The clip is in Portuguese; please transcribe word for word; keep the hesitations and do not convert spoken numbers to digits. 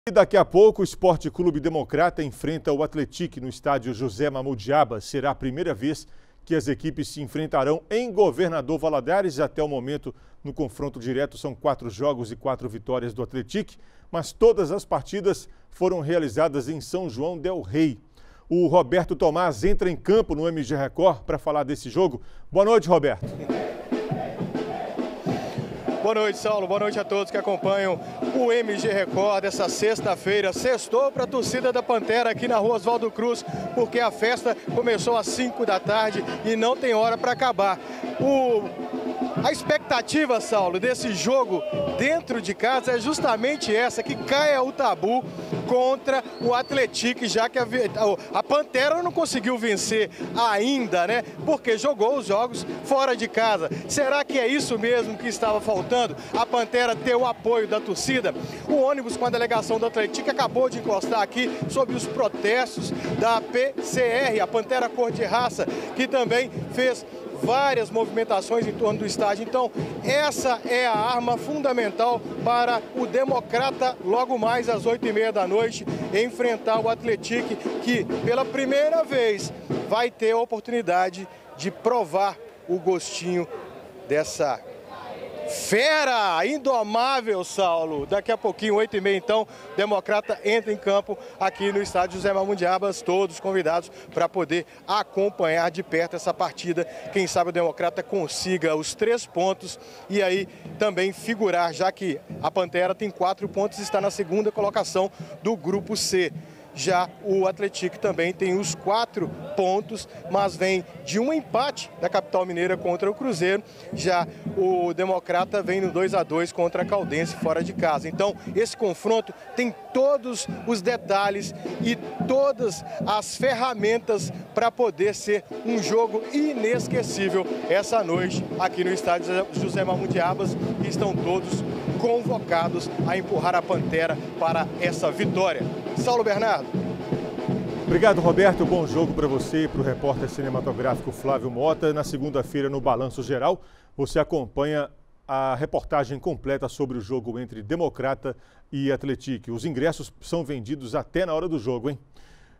E daqui a pouco, o Esporte Clube Democrata enfrenta o Atlético no estádio José Mamoudiaba. Será a primeira vez que as equipes se enfrentarão em Governador Valadares. Até o momento, no confronto direto, são quatro jogos e quatro vitórias do Atlético, mas todas as partidas foram realizadas em São João del Rei. O Roberto Tomás entra em campo no M G Record para falar desse jogo. Boa noite, Roberto. Boa noite, Saulo. Boa noite a todos que acompanham o M G Record dessa sexta-feira. Sextou para a torcida da Pantera aqui na rua Oswaldo Cruz, porque a festa começou às cinco da tarde e não tem hora para acabar. O... A expectativa, Saulo, desse jogo dentro de casa é justamente essa, que caia o tabu contra o Atlético, já que a, a Pantera não conseguiu vencer ainda, né? Porque jogou os jogos fora de casa. Será que é isso mesmo que estava faltando? A Pantera ter o apoio da torcida? O ônibus com a delegação do Atlético acabou de encostar aqui sob os protestos da P C R, a Pantera Cor de Raça, que também fez várias movimentações em torno do estádio. Então, essa é a arma fundamental para o Democrata, logo mais às oito e meia da noite, enfrentar o Atlético, que pela primeira vez vai ter a oportunidade de provar o gostinho dessa fera indomável, Saulo. Daqui a pouquinho, oito e meia, então, Democrata entra em campo aqui no estádio José Mamoudiaba, todos convidados para poder acompanhar de perto essa partida. Quem sabe o Democrata consiga os três pontos e aí também figurar, já que a Pantera tem quatro pontos e está na segunda colocação do grupo C. Já o Atlético também tem os quatro pontos, mas vem de um empate da capital mineira contra o Cruzeiro. Já o Democrata vem no dois a dois contra a Caldense fora de casa. Então, esse confronto tem todos os detalhes e todas as ferramentas para poder ser um jogo inesquecível essa noite aqui no estádio José Mamoudiaba. E estão todos convocados a empurrar a Pantera para essa vitória. Saulo Bernardo. Obrigado, Roberto. Bom jogo para você e para o repórter cinematográfico Flávio Mota. Na segunda-feira, no Balanço Geral, você acompanha a reportagem completa sobre o jogo entre Democrata e Atlético. Os ingressos são vendidos até na hora do jogo, hein?